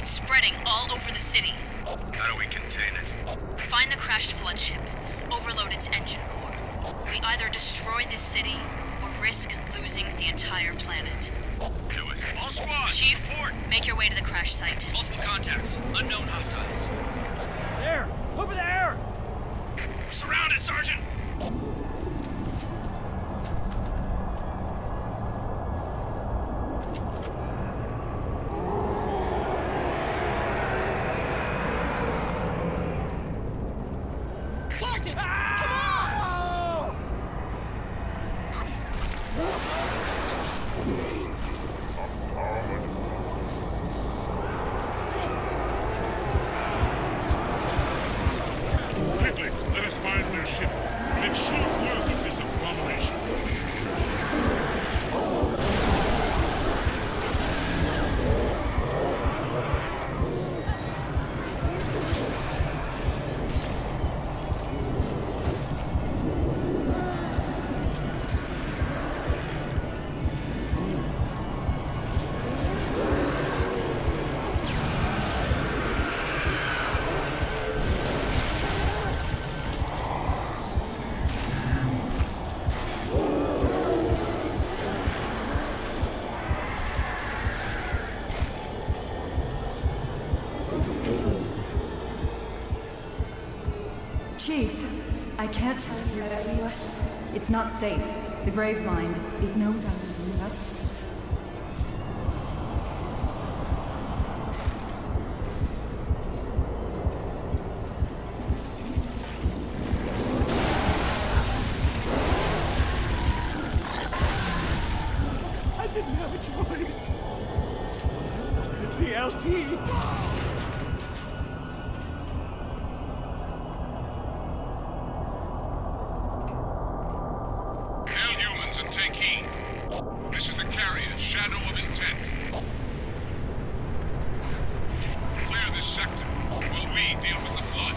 It's spreading all over the city. How do we contain it? Find the crashed flood ship. Overload its engine core. We either destroy this city, or risk losing the entire planet. Do it. All squads! Chief, report! Make your way to the crash site. Multiple contacts. Unknown hostiles. There! Over there! We're surrounded, Sergeant! Sergeant! Come on! Quickly, let us find their ship. Make short work of this abomination. Chief, I can't tell you that we are... It's not safe. The grave mind, it knows how to do that. I didn't have a choice. The LT. Hail humans and take heed. This is the carrier, Shadow of Intent. Clear this sector while we deal with the flood.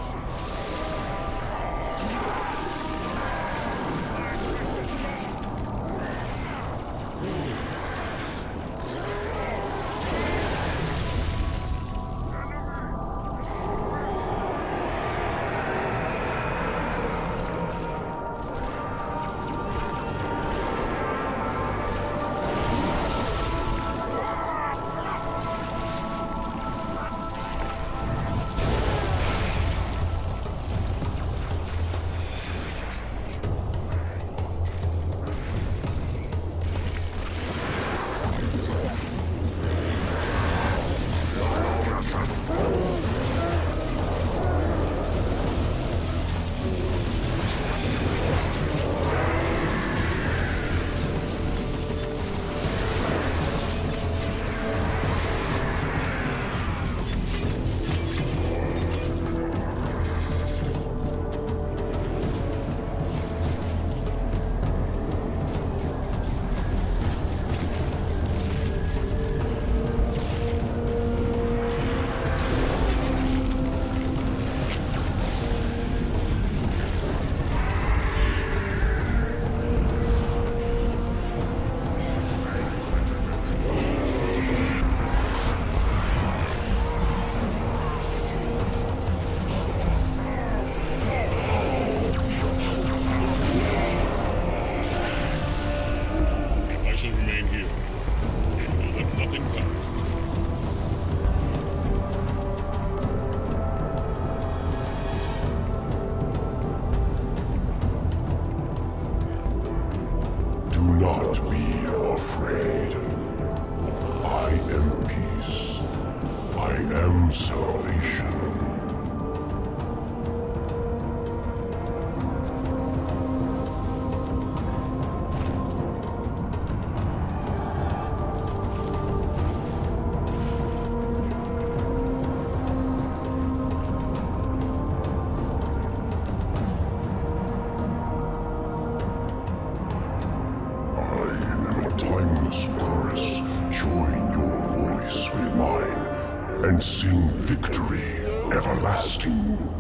I shall remain here. Let nothing pass. Do not be afraid. I am peace. I am salvation. Timeless chorus, join your voice with mine, and sing victory everlasting.